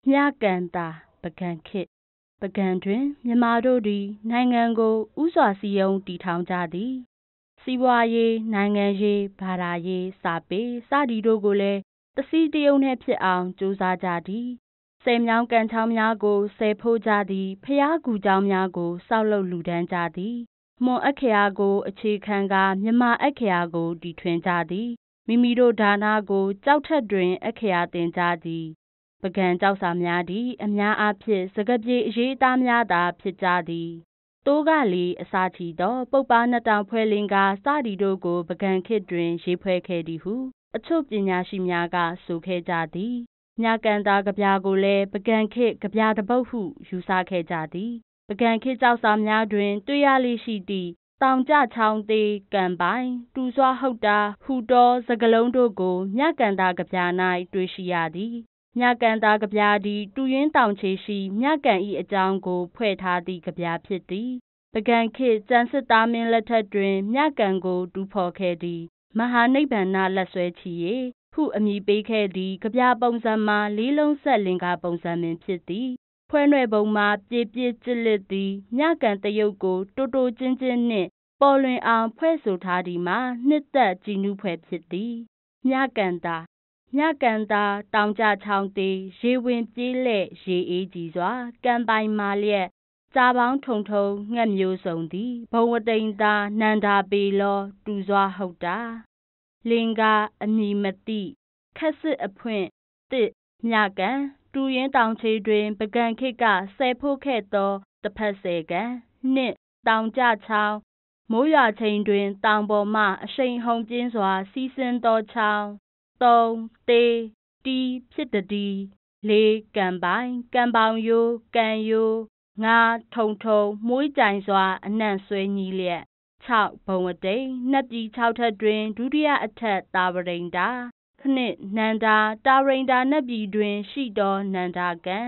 မြကန်တာပကံခေတ်ပကံတွင်မြန်မာတို့သည်နိုင်ငံကိုဥစွာစည်းရုံးတည်ထောင်ကြသည်စီးပွားရေးနိုင်ငံရေးဘာသာရေးစာပေစသည်တို့ကိုလည်းတစည်းတရုံးနှင့်ဖြစ်အောင်ကြိုးစားကြသည်ဆယ်မြောင်းကန်ချောင်းများကိုဆယ်ဖို့ကြသည်ဖျားကူကျောင်းများကိုစောက်လုပ်လူဒန်းကြသည်မွန်အခရာကိုအခြေခံကာမြန်မာအခရာကိုတည်ထွင်ကြသည်မိမိတို့ဒါနကိုကြောက်ထက်တွင်အခရာတင်ကြသည်ပကံကြောက်စာများသည်အများအားဖြင့်စကားပြေအရေးအသားများသာဖြစ်ကြသည်တိုးကလေးအစာချီသောပုပ္ပနှစ်တောင်ဖွဲ့လင်းကာစသည်တို့ကိုပကံခေတ်တွင်ရေးဖွဲ့ခဲ့သည်ဟုအချို့ပညာရှိများကဆိုခဲ့ကြသည်မြကန်သားကဗျာကိုလည်းပကံခေတ်ကဗျာတစ်ပုဒ်ဟုယူဆခဲ့ကြသည်ပကံခေတ်ကြောက်စာများတွင်တွေ့ရလေရှိသည့်တောင်ကျချောင်းသေးကံပိုင်တူစွာဟုတ်တာဟူသောစကားလုံးတို့ကိုမြကန်သားကဗျာ၌တွေ့ရှိရသည်မြကန်သားကဗျာသည်တူရင်းတောင်ခြေရှိမြကန်၏အကြောင်းကိုဖွဲ့ထားသည့်ကဗျာဖြစ်သည်ပကံခေတ်ကျန်စစ်သားမင်းလက်ထက်တွင်မြကန်ကိုတူးဖော်ခဲ့သည်မဟာနိဗ္ဗာန်လက်ဆွဲချီရေဟုအမည်ပေးခဲ့သည်ကဗျာပုံစံမှာလေးလုံးဆက်လင်္ကာပုံစံပင်ဖြစ်သည်ဖွဲ့နွယ်ပုံမှာပြေပြစ်ကျစ်လစ်သည်မြကန်တရုတ်ကိုတိုတိုကျင်းကျင်းနှင့်ပေါ်လွင်အောင်ဖွဲ့ဆိုထားသည်မှာနှစ်သက်ကြည်နူးဖွယ်ဖြစ်သည်မြကန်တာတောင်ကျချောင်းသေးရေဝင်ပြေးလဲ့ရေအေးကြည်စွာကံပိုင်မာလျက်ကြာပေါင်းထုံထုံငှက်မျိုးစုံသည်ဘုံဝတိန်သာနန္ဒာပေလောတူစွာဟုတ်တာလင်္ကာအမည်မသိခက်စစ်အဖွင့်တစ်မြကန်တူရင်းတောင်ခြေတွင်ပကံခေတ်ကဆယ်ဖို့ခဲ့သောတစ်ဖက်ဆယ်ကန်နှစ်တောင်ကျချောင်းမိုးရွာချိန်တွင်တောင်ပေါ်မှအရှိန်ဟုန်ပြင်းစွာစီးဆင်းသောချောင်းသုံးသေးတီးဖြစ်တည်းလေးကံပိုင်ကံပေါင်ရိုးကံရိုးငါထုံထုံမွှေးကြိုင်စွာအနံ့ဆွဲညီးလျက်6ဘုံဝတိန်နတ်ပြည်6ထပ်တွင်ဒုတိယအထက်တာဝရိန္ဒာ9နန္ဒာတာဝရိန္ဒာနတ်ပြည်တွင်ရှိသောနန္ဒာကံ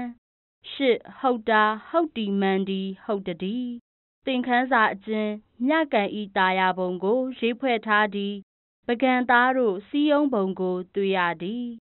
10ဟုတ်တာဟုတ်တီမန်ဒီဟုတ်တည်းသင်ခန်းစာအကျဉ်းမြကန်ဤတာယာပုံကိုရေးဖွဲ့ထားသည်ပကံသားတို့စီးယုံပုံကိုတွေ့ရသည်